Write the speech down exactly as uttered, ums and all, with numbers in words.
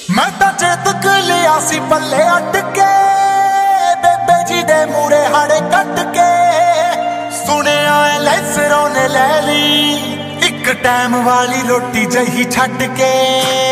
मैं तो चेतक लिया सी पल्ले अट के, बेबे जी दे मूरे हाड़े कट के। सुने आए लैसरों ने ले ली, एक टाइम वाली रोटी जही छट के।